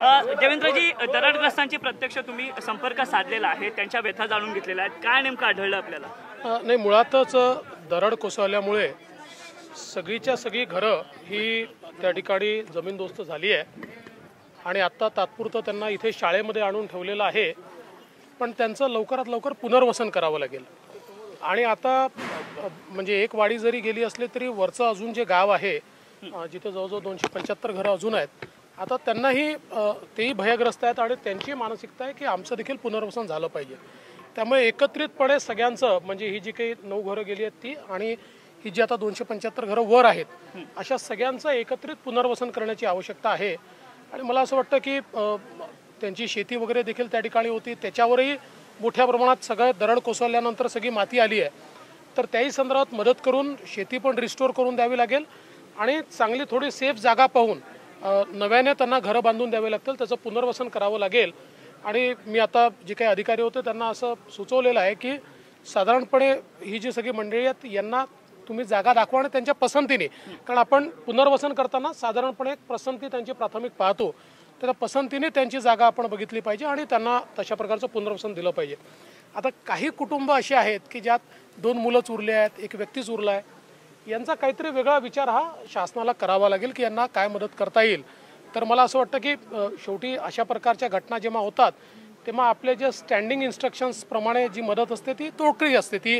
देवेंद्रजी, दरडग्रस्तांची प्रत्यक्ष तुम्ही संपर्क साधलेला आहे, त्यांच्या व्यथा जाणून घेतलेल्या आहेत, काय नेमकं आढळलं आपल्याला? नाही, मुळातच दरड कोसळल्यामुळे सगळीच्या सगळी घरं ही त्या ठिकाणी जमीनदोस्त झाली आहे आणि आत्ता तात्पुरतं त्यांना इथे शाळेमध्ये आणून ठेवलेलं आहे, पण त्यांचं लवकरात लवकर पुनर्वसन करावं लागेल. आणि आता म्हणजे एक वाडी जरी गेली असली तरी वरचं अजून जे गाव आहे जिथे जवळजवळ 275 घरं अजून आहेत, आता त्यांनाही तेही भयग्रस्त आहेत आणि त्यांची मानसिकता आहे की आमचं देखील पुनर्वसन झालं पाहिजे. त्यामुळे एकत्रितपणे सगळ्यांचं म्हणजे ही जी काही 9 घरं गेली आहेत ती आणि ही जी आता 275 घरं वर आहेत, अशा सगळ्यांचं एकत्रित पुनर्वसन करण्याची आवश्यकता आहे. आणि मला असं वाटतं की त्यांची शेती वगैरे देखील त्या ठिकाणी होती, त्याच्यावरही मोठ्या प्रमाणात सगळं दरड कोसळल्यानंतर सगळी माती आली आहे, तर त्याही संदर्भात मदत करून शेती पण रिस्टोर करून द्यावी लागेल आणि चांगली थोडी सेफ जागा पाहून नव्याने त्यांना घरं बांधून द्यावे लागतील, त्याचं पुनर्वसन करावं लागेल. आणि मी आता जे काही अधिकारी होते त्यांना असं सुचवलेलं आहे की साधारणपणे ही जी सगळी मंडळी आहेत यांना तुम्ही जागा दाखवा आणि त्यांच्या पसंतीने, कारण आपण पुनर्वसन करताना साधारणपणे एक पसंती त्यांची प्राथमिक पाहतो, तर पसंतीने त्यांची जागा आपण बघितली पाहिजे आणि त्यांना तशा प्रकारचं पुनर्वसन दिलं पाहिजे. आता काही कुटुंब अशी आहेत की ज्यात 2 मुलंच उरले आहेत, एक व्यक्तीच उरला आहे, यांचा काहीतरी वेगळा विचार हा शासनाला करावा लागेल की यांना काय मदत करता येईल. तर मला असं वाटतं की शेवटी अशा प्रकारच्या घटना जेव्हा होतात तेव्हा आपले जे स्टँडिंग इन्स्ट्रक्शन्सप्रमाणे जी मदत असते ती तोडकरी असते, ती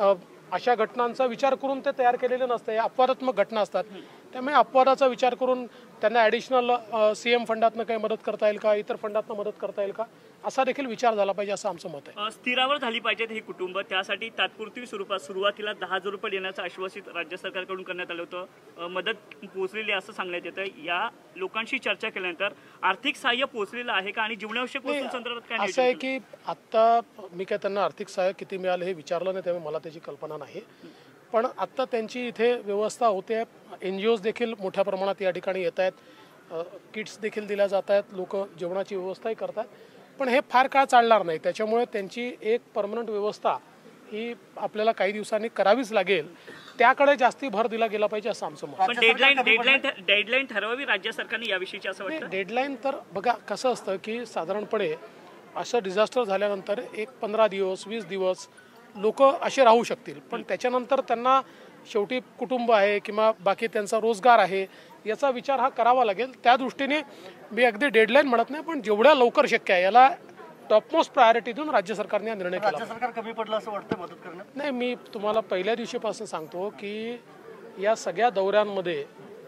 अशा घटनांचा विचार करून ते तयार केलेले नसते, या अपवादात्मक घटना असतात. त्यामुळे अपवादाचा विचार करून त्यांना ॲडिशनल CM फंडातनं काही मदत करता येईल का, इतर फंडातनं मदत करता येईल का, असा देखील विचार झाला पाहिजे असं आमचं मत आहे. स्थिरावर झाली पाहिजेत ही कुटुंब, त्यासाठी तात्पुरती स्वरूपात सुरुवातीला 10,000 रुपये देण्याचं आश्वासित राज्य सरकारकडून करण्यात आलं होतं. मदत पोहोचलेली असं सांगण्यात येतं. या लोकांशी चर्चा केल्यानंतर आर्थिक सहाय्य पोहोचलेलं आहे का आणि जीवनावश्यक वस्तूंसंदर्भात काय असं आहे की आत्ता मी काय त्यांना आर्थिक सहाय्य किती मिळालं हे विचारलं नाही, त्यामुळे मला त्याची कल्पना नाही. पण आत्ता त्यांची इथे व्यवस्था होते, NGOज देखील मोठ्या प्रमाणात या ठिकाणी येत आहेत, किट्स देखील दिल्या जात आहेत, लोक जेवणाची व्यवस्थाही करतात. पण हे फार काळ चालणार नाही, त्याच्यामुळे त्यांची एक परमनंट व्यवस्था ही आपल्याला काही दिवसांनी करावीच लागेल, त्याकडे जास्ती भर दिला गेला पाहिजे असं आमचं मत. डेडलाईन ठरवावी राज्य सरकारने याविषयीची असं वाटतं. डेडलाईन तर बघा कसं असतं की साधारणपणे असं डिझास्टर झाल्यानंतर एक 15 दिवस 20 दिवस लोक असे राहू शकतील, पण त्याच्यानंतर त्यांना शेवटी कुटुंब आहे किंवा बाकी त्यांचा रोजगार आहे याचा विचार हा करावा लागेल. त्या दृष्टीने मी अगदी डेडलाईन म्हणत नाही, पण जेवढ्या लवकर शक्य आहे याला टॉपमोस्ट प्रायोरिटी देऊन राज्य सरकारने निर्णय केला. राज्य सरकार कमी पडलं असं वाटतं मदत करण्यात? नाही, मी तुम्हाला पहिल्या दिवशीपासून सांगतो की या सगळ्या दौऱ्यांमध्ये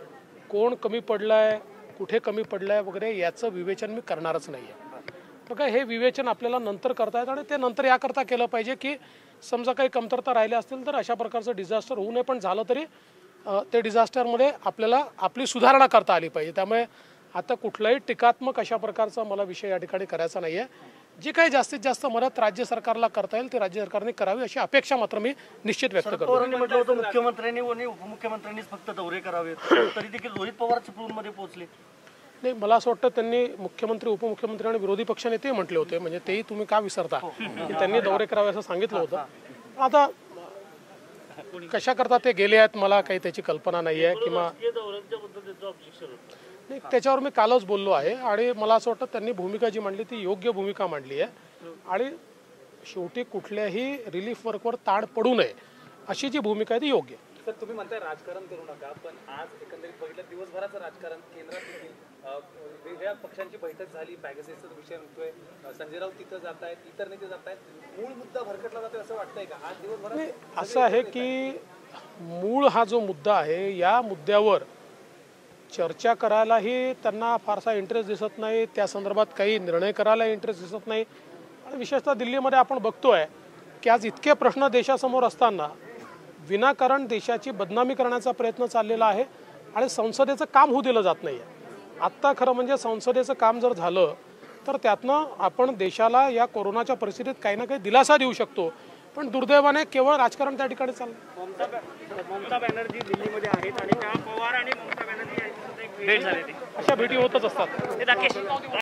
कोण कमी पडलाय, कुठे कमी पडलाय वगैरे याचं विवेचन मी करणारच नाही आहे. बघा, हे विवेचन आपल्याला नंतर करता येतं आणि ते नंतर याकरता केलं पाहिजे की समजा काही कमतरता राहिल्या असतील तर अशा प्रकारचं डिझास्टर होऊ नये, पण झालं तरी ते डिझास्टरमध्ये आपल्याला आपली सुधारणा करता आली पाहिजे. त्यामुळे आता कुठलाही टीकात्मक अशा प्रकारचा मला विषय या ठिकाणी करायचा नाही आहे. जी काही जास्तीत जास्त मदत राज्य सरकारला करता येईल ते राज्य सरकारने करावी अशी अपेक्षा मात्र मी निश्चित व्यक्त करतो. म्हटलं होतं मुख्यमंत्र्यांनी आणि उपमुख्यमंत्र्यांनीच फक्त दौरे करावेत, तरी देखील रोहित पवार चिपळूणमध्ये पोहोचले. नाही, मला असं वाटतं त्यांनी मुख्यमंत्री उपमुख्यमंत्री आणि विरोधी पक्षाने ते म्हटले होते, म्हणजे तेही तुम्ही का विसरता की त्यांनी दौरे करावे असं सांगितलं होतं. आता कशा करता ते गेले आहेत मला काही त्याची कल्पना नाही आहे किंवा नाही, त्याच्यावर मी कालच बोललो आहे आणि मला असं वाटतं त्यांनी भूमिका जी मांडली ती योग्य भूमिका मांडली आहे आणि शेवटी कुठल्याही रिलीफ वर्कवर ताण पडू नये अशी जी भूमिका आहे ती योग्य आहे. सर, तुम्ही म्हणताय राजकारण करू नका, पण आज एकंदरीत बघितलं दिवसभराचं राजकारण केंद्रात देखील वेगवेगळ्या पक्षांची बैठक झाली, पॅगेसेसचा विषय होतोय, संजय राऊत तिथं जात आहेत, इतर नेते जात आहेत, मूळ मुद्दा भरकटला जातोय असं वाटतंय का आज दिवसभरात? असं आहे की मूळ हा जो मुद्दा आहे या मुद्द्यावर चर्चा करायलाही त्यांना फारसा इंटरेस्ट दिसत नाही, त्या संदर्भात काही निर्णय करायला इंटरेस्ट दिसत नाही. आणि विशेषतः दिल्लीमध्ये आपण बघतोय की आज इतके प्रश्न देशासमोर असताना विनाकारण देशाची बदनामी करण्याचा प्रयत्न चाललेला आहे आणि संसदेचं काम होऊ दिलं जात नाही आहे. आत्ता खरं म्हणजे संसदेचं काम जर झालं तर त्यातनं आपण देशाला या कोरोनाच्या परिस्थितीत काही ना काही दिलासा देऊ शकतो, पण दुर्दैवाने केवळ राजकारण त्या ठिकाणी चाललं. ममता बॅनर्जी दिल्लीमध्ये आहेत आणि त्या पवार आणि ममता बॅनर्जी भेट झाली, अशा भेटी होतच असतात.